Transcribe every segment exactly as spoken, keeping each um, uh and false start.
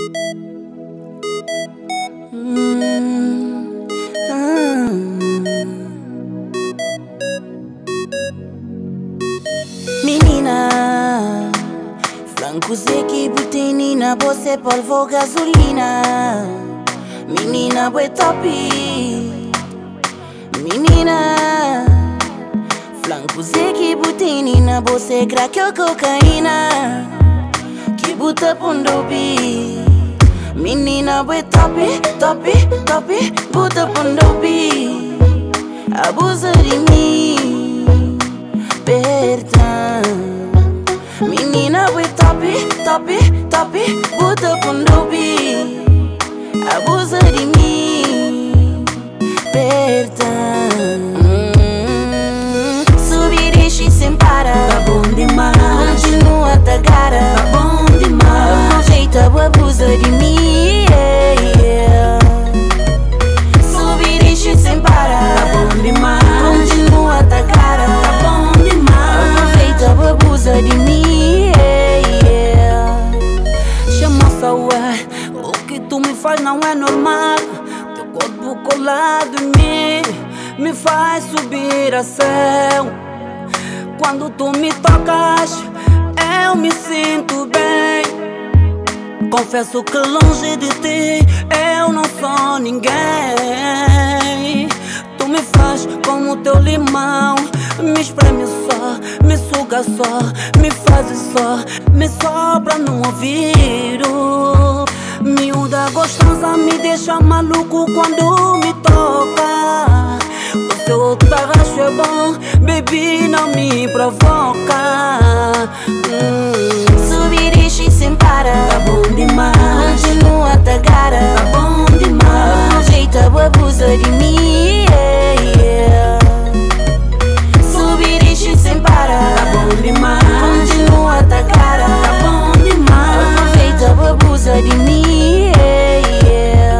Hum, ah. Menina, flancos que butinina, você polvo gasolina. Menina, boi top. Menina, flancos que butinina, você crack ou cocaína. Que buta pondobi. Menina, boi top, top, top, buta pondobi. Abusa de mim, perdão. Menina, boi top, top, top, buta pondobi. Abusa de mim, perdão. hum. Subir e desce sem parar, Tá bom demais, continua a cara. tá bom demais. Aproveita o abusa de mim, yeah, yeah. Subir e desce sem parar, Tá bom demais, continua a cara. tá bom demais. Aproveita o abusa de mim, yeah, yeah. Chama-se ué, o que tu me faz não é normal. Teu corpo colado em mim me faz subir a céu. Quando tu me tocas, eu me sinto bem. Confesso que longe de ti eu não sou ninguém. Tu me faz como teu limão, me espreme só, me suga só, me faz só, me sopra no ouvido. Miúda gostosa me deixa maluco quando me toca. O seu tarraxo é bom, baby, não me provoca. hum. Subir e desce sem parar, Tá bom demais, continua a cara. tá bom demais. Aproveita o abusa de mim, yeah, yeah. Subir e desce sem parar, Tá bom demais, continua a cara. tá bom demais. Aproveita o abusa de mim, yeah, yeah.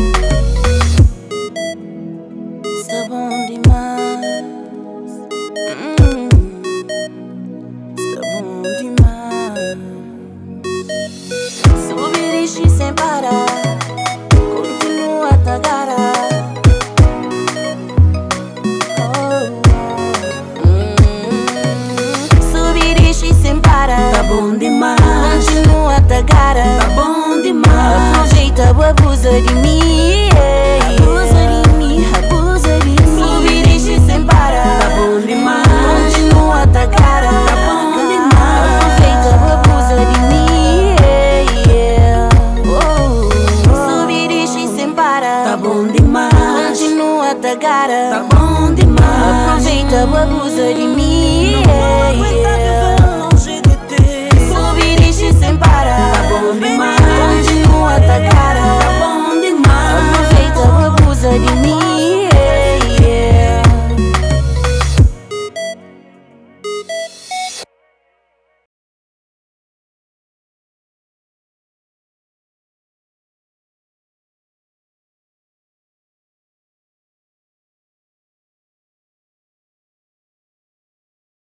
Está bom demais, hum. Está bom demais. Subir e desce sem parar, continua a cara. Oh, hum. Subir e desce sem parar, Tá bom demais, continua a cara. tá bom demais. Aproveita o abusa de mim, yeah, yeah. Abusa de mim, abusa de mim. Subir e desce sem parar, Tá bom demais, continua a cara. tá bom demais. Aproveita o abusa de mim, yeah, yeah. Oh, subir e desce sem parar, Tá bom demais, continua a cara. tá bom demais. Aproveita o abusa de mim.